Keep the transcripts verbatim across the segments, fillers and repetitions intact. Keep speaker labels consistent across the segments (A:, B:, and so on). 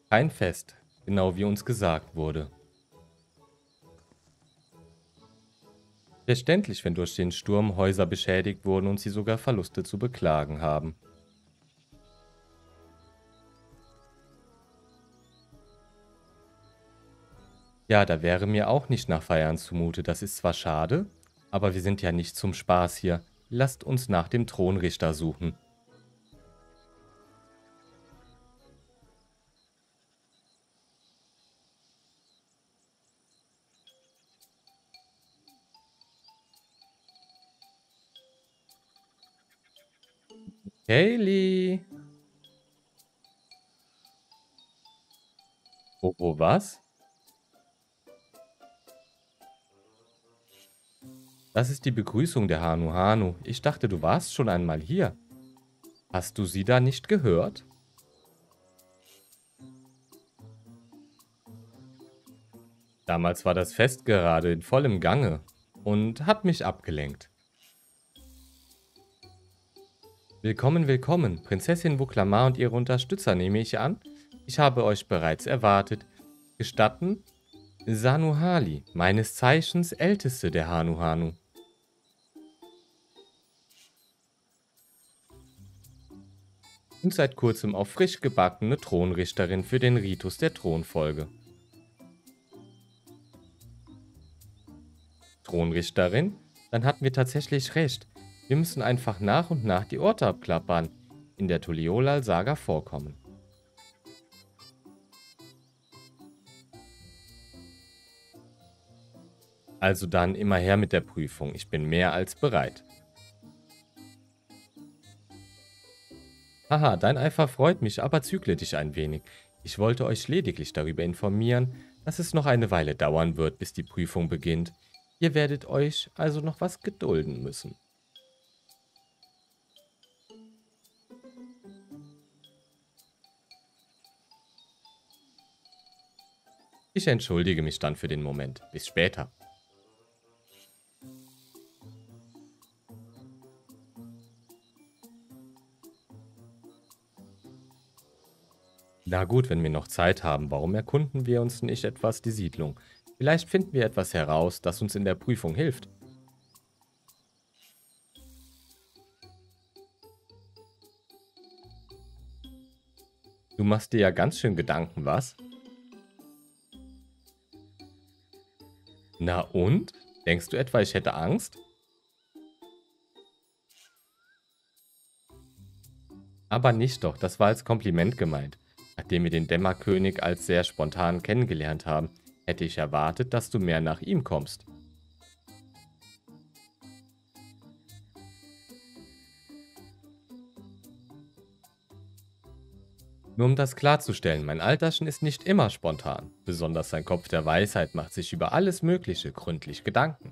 A: Kein Fest, genau wie uns gesagt wurde. Verständlich, wenn durch den Sturm Häuser beschädigt wurden und sie sogar Verluste zu beklagen haben. Ja, da wäre mir auch nicht nach Feiern zumute. Das ist zwar schade, aber wir sind ja nicht zum Spaß hier. Lasst uns nach dem Thronrichter suchen. Kaylee! Wo, wo, was? Das ist die Begrüßung der Hanu Hanu. Ich dachte, du warst schon einmal hier. Hast du sie da nicht gehört? Damals war das Fest gerade in vollem Gange und hat mich abgelenkt. Willkommen, willkommen, Prinzessin Wuklamar und ihre Unterstützer, nehme ich an. Ich habe euch bereits erwartet. Gestatten? Sanuhali, meines Zeichens älteste der Hanu Hanu. Und seit kurzem auch frisch gebackene Thronrichterin für den Ritus der Thronfolge. Thronrichterin? Dann hatten wir tatsächlich recht. Wir müssen einfach nach und nach die Orte abklappern, in der Tuliolal-Saga vorkommen. Also dann immer her mit der Prüfung. Ich bin mehr als bereit. Haha, dein Eifer freut mich, aber zügle dich ein wenig. Ich wollte euch lediglich darüber informieren, dass es noch eine Weile dauern wird, bis die Prüfung beginnt. Ihr werdet euch also noch was gedulden müssen. Ich entschuldige mich dann für den Moment. Bis später. Na gut, wenn wir noch Zeit haben, warum erkunden wir uns nicht etwas die Siedlung? Vielleicht finden wir etwas heraus, das uns in der Prüfung hilft. Du machst dir ja ganz schön Gedanken, was? Na und? Denkst du etwa, ich hätte Angst? Aber nicht doch, das war als Kompliment gemeint. Nachdem wir den Dämmerkönig als sehr spontan kennengelernt haben, hätte ich erwartet, dass du mehr nach ihm kommst. Nur um das klarzustellen, mein Alterschen ist nicht immer spontan. Besonders sein Kopf der Weisheit macht sich über alles Mögliche gründlich Gedanken.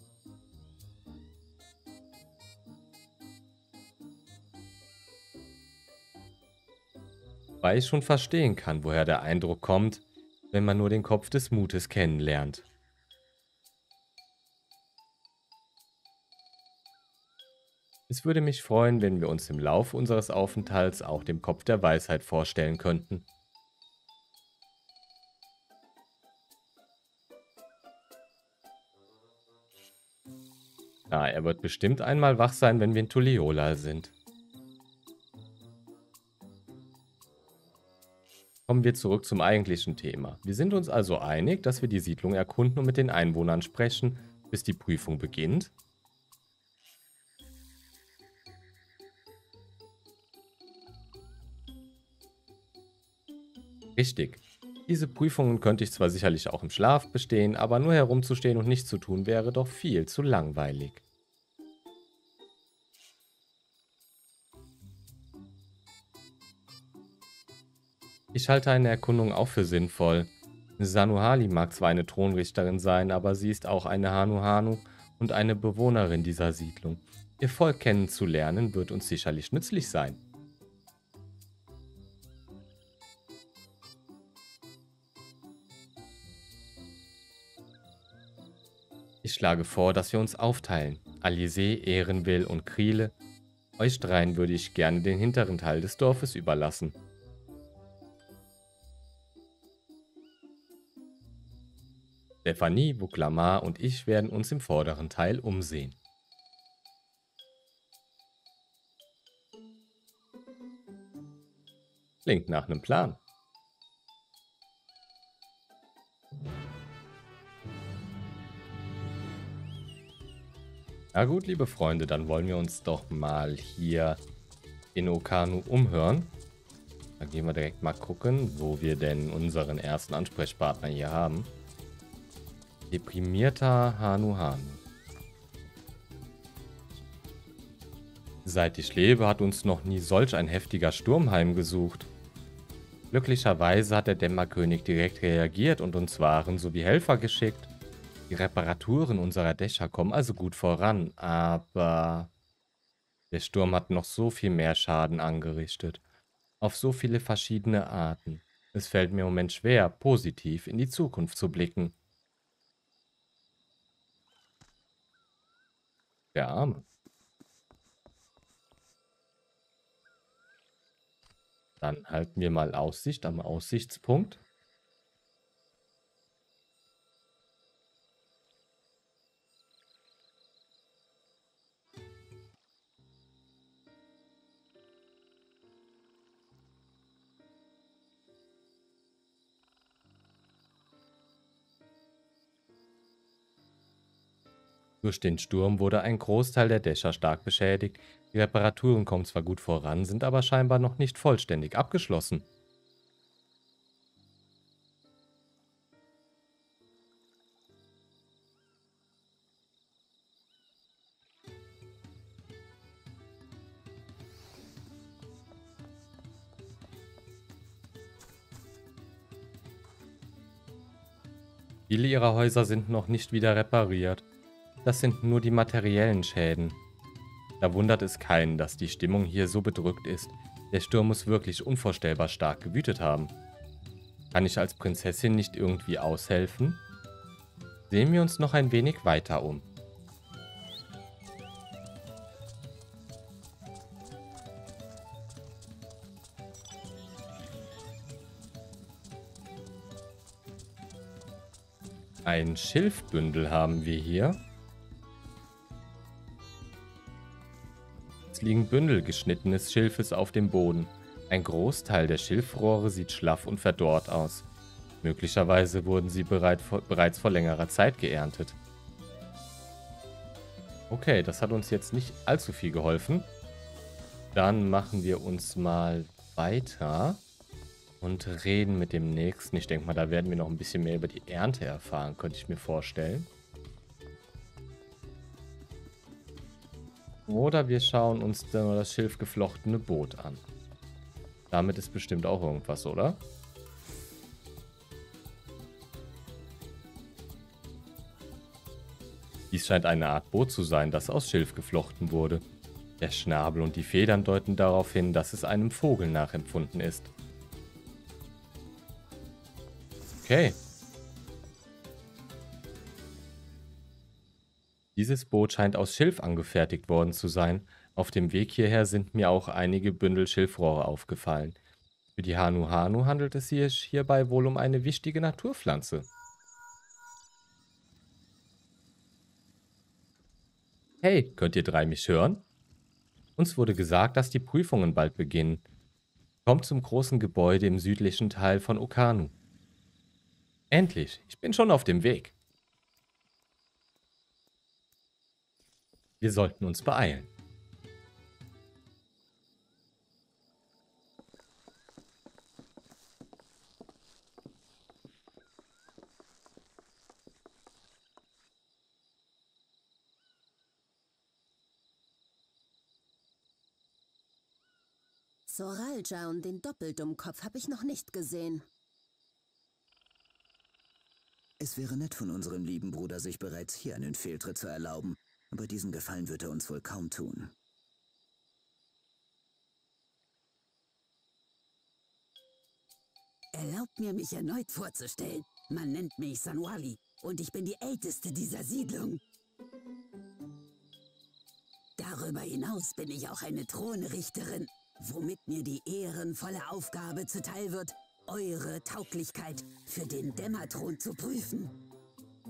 A: Weil ich schon verstehen kann, woher der Eindruck kommt, wenn man nur den Kopf des Mutes kennenlernt. Es würde mich freuen, wenn wir uns im Laufe unseres Aufenthalts auch dem Kopf der Weisheit vorstellen könnten. Ja, er wird bestimmt einmal wach sein, wenn wir in Tuliolal sind. Kommen wir zurück zum eigentlichen Thema. Wir sind uns also einig, dass wir die Siedlung erkunden und mit den Einwohnern sprechen, bis die Prüfung beginnt. Richtig. Diese Prüfungen könnte ich zwar sicherlich auch im Schlaf bestehen, aber nur herumzustehen und nichts zu tun wäre doch viel zu langweilig. Ich halte eine Erkundung auch für sinnvoll. Sanuhali mag zwar eine Thronrichterin sein, aber sie ist auch eine Hanuhanu und eine Bewohnerin dieser Siedlung. Ihr Volk kennenzulernen wird uns sicherlich nützlich sein. Ich schlage vor, dass wir uns aufteilen. Alizé, Ehrenwil und Kriele. Euch dreien würde ich gerne den hinteren Teil des Dorfes überlassen. Stephanie, Wuklamar und ich werden uns im vorderen Teil umsehen. Klingt nach einem Plan. Na gut, liebe Freunde, dann wollen wir uns doch mal hier in Okanu umhören. Da gehen wir direkt mal gucken, wo wir denn unseren ersten Ansprechpartner hier haben. Deprimierter Hanu Hanu. Seit ich lebe, hat uns noch nie solch ein heftiger Sturm heimgesucht. Glücklicherweise hat der Dämmerkönig direkt reagiert und uns Waren sowie Helfer geschickt. Die Reparaturen unserer Dächer kommen also gut voran, aber der Sturm hat noch so viel mehr Schaden angerichtet. Auf so viele verschiedene Arten. Es fällt mir im Moment schwer, positiv in die Zukunft zu blicken. Der Arme. Dann halten wir mal Aussicht am Aussichtspunkt. Durch den Sturm wurde ein Großteil der Dächer stark beschädigt. Die Reparaturen kommen zwar gut voran, sind aber scheinbar noch nicht vollständig abgeschlossen. Viele ihrer Häuser sind noch nicht wieder repariert. Das sind nur die materiellen Schäden. Da wundert es keinen, dass die Stimmung hier so bedrückt ist. Der Sturm muss wirklich unvorstellbar stark gewütet haben. Kann ich als Prinzessin nicht irgendwie aushelfen? Sehen wir uns noch ein wenig weiter um. Ein Schilfbündel haben wir hier. Es liegen Bündel geschnittenes Schilfes auf dem Boden. Ein Großteil der Schilfrohre sieht schlaff und verdorrt aus. Möglicherweise wurden sie bereit vor, bereits vor längerer Zeit geerntet. Okay, das hat uns jetzt nicht allzu viel geholfen. Dann machen wir uns mal weiter und reden mit dem nächsten. Ich denke mal, da werden wir noch ein bisschen mehr über die Ernte erfahren, könnte ich mir vorstellen. Oder wir schauen uns dann das schilfgeflochtene Boot an. Damit ist bestimmt auch irgendwas, oder? Dies scheint eine Art Boot zu sein, das aus Schilf geflochten wurde. Der Schnabel und die Federn deuten darauf hin, dass es einem Vogel nachempfunden ist. Okay. Dieses Boot scheint aus Schilf angefertigt worden zu sein. Auf dem Weg hierher sind mir auch einige Bündel Schilfrohre aufgefallen. Für die Hanu Hanu handelt es sich hierbei wohl um eine wichtige Naturpflanze. Hey, könnt ihr drei mich hören? Uns wurde gesagt, dass die Prüfungen bald beginnen. Kommt zum großen Gebäude im südlichen Teil von Okanu. Endlich, ich bin schon auf dem Weg. Wir sollten uns beeilen.
B: Soralja und den Doppeldummkopf habe ich noch nicht gesehen.
C: Es wäre nett von unserem lieben Bruder, sich bereits hier einen Fehltritt zu erlauben, aber diesen Gefallen wird er uns wohl kaum tun.
D: Erlaubt mir, mich erneut vorzustellen. Man nennt mich Sanwali und ich bin die Älteste dieser Siedlung. Darüber hinaus bin ich auch eine Thronrichterin, womit mir die ehrenvolle Aufgabe zuteil wird, eure Tauglichkeit für den Dämmerthron zu prüfen.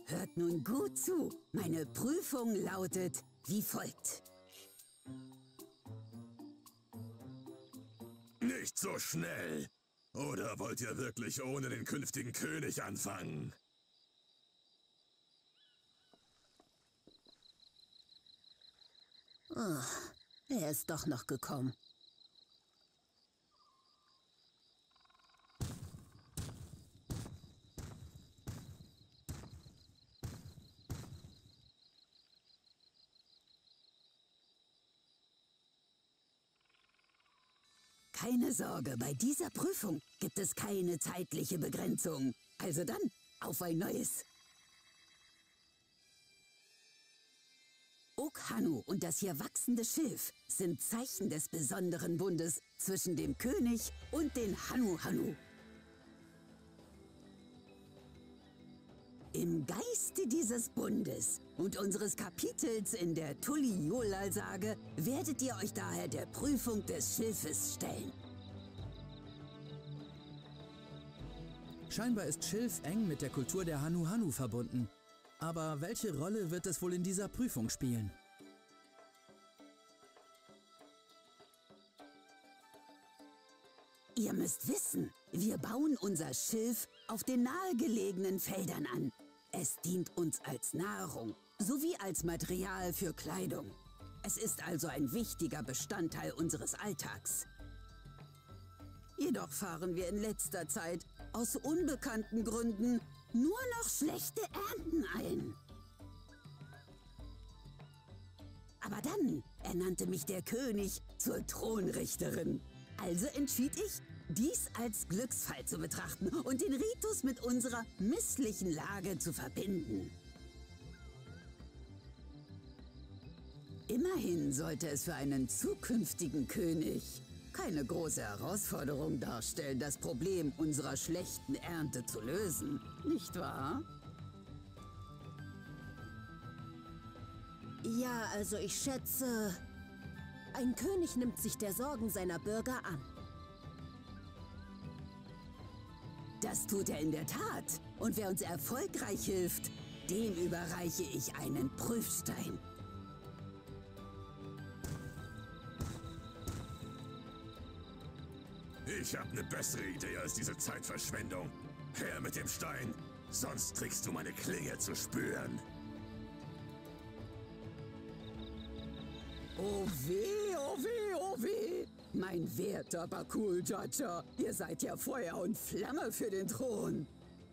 D: Hört nun gut zu. Meine Prüfung lautet wie folgt.
E: Nicht so schnell. Oder wollt ihr wirklich ohne den künftigen König anfangen?
B: Oh, er ist doch noch gekommen.
D: Keine Sorge, bei dieser Prüfung gibt es keine zeitliche Begrenzung. Also dann, auf ein neues. Okhanu und das hier wachsende Schilf sind Zeichen des besonderen Bundes zwischen dem König und den Hanu-Hanu. Im Geiste dieses Bundes und unseres Kapitels in der Tulli-Yolal-Sage werdet ihr euch daher der Prüfung des Schilfes stellen.
F: Scheinbar ist Schilf eng mit der Kultur der Hanu-Hanu verbunden. Aber welche Rolle wird es wohl in dieser Prüfung spielen?
D: Ihr müsst wissen, wir bauen unser Schilf auf den nahegelegenen Feldern an. Es dient uns als Nahrung sowie als Material für Kleidung. Es ist also ein wichtiger Bestandteil unseres Alltags. Jedoch fahren wir in letzter Zeit aus unbekannten Gründen nur noch schlechte Ernten ein. Aber dann ernannte mich der König zur Thronrichterin. Also entschied ich, dies als Glücksfall zu betrachten und den Ritus mit unserer misslichen Lage zu verbinden. Immerhin sollte es für einen zukünftigen König keine große Herausforderung darstellen, das Problem unserer schlechten Ernte zu lösen, nicht wahr?
B: Ja, also ich schätze, ein König nimmt sich der Sorgen seiner Bürger an.
D: Das tut er in der Tat. Und wer uns erfolgreich hilft, dem überreiche ich einen Prüfstein.
E: Ich habe eine bessere Idee als diese Zeitverschwendung. Her mit dem Stein, sonst kriegst du meine Klinge zu spüren.
D: Oh weh, oh weh, oh weh! Mein werter Bakul Jaja, ihr seid ja Feuer und Flamme für den Thron.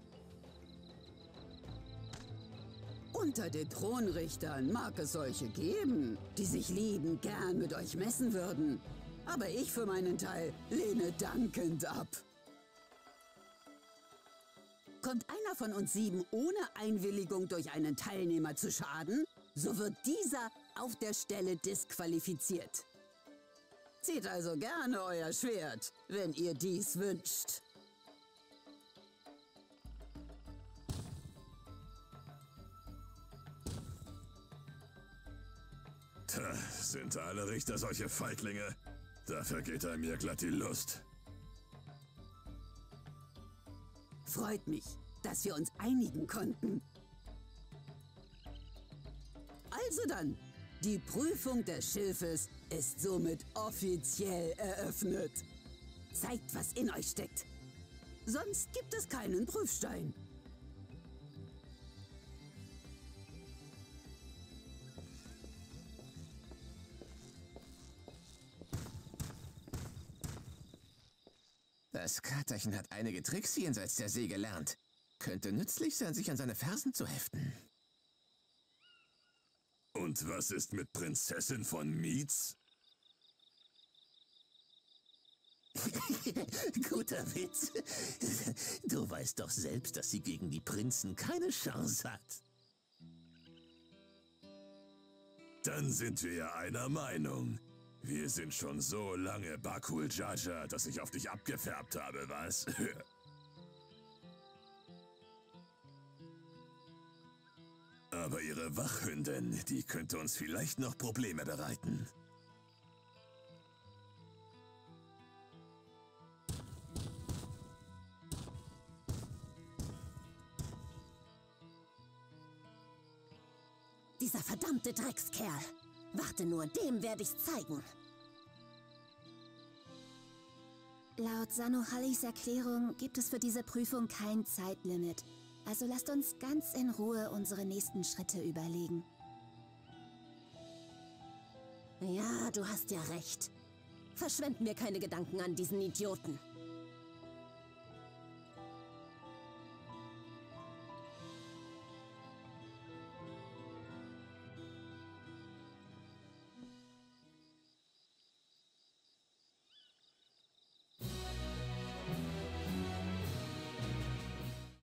D: Unter den Thronrichtern mag es solche geben, die sich liebend gern mit euch messen würden. Aber ich für meinen Teil lehne dankend ab. Kommt einer von uns sieben ohne Einwilligung durch einen Teilnehmer zu Schaden, so wird dieser auf der Stelle disqualifiziert. Zieht also gerne euer Schwert, wenn ihr dies wünscht.
E: Tja, sind alle Richter solche Feiglinge? Da vergeht einem ja glatt die Lust.
D: Freut mich, dass wir uns einigen konnten. Also dann, die Prüfung des Schilfes ist somit offiziell eröffnet. Zeigt, was in euch steckt. Sonst gibt es keinen Prüfstein.
G: Das Katerchen hat einige Tricks jenseits der See gelernt. Könnte nützlich sein, sich an seine Fersen zu heften.
E: Und was ist mit Prinzessin von Mietz?
G: Guter Witz. Du weißt doch selbst, dass sie gegen die Prinzen keine Chance hat.
E: Dann sind wir ja einer Meinung. Wir sind schon so lange Bakul Jaja, dass ich auf dich abgefärbt habe, was? Aber ihre Wachhündin, die könnte uns vielleicht noch Probleme bereiten.
B: Dieser verdammte Dreckskerl. Warte nur, dem werde ich's zeigen. Laut Sanuhallis Erklärung gibt es für diese Prüfung kein Zeitlimit. Also lasst uns ganz in Ruhe unsere nächsten Schritte überlegen. Ja, du hast ja recht. Verschwend mir keine Gedanken an diesen Idioten.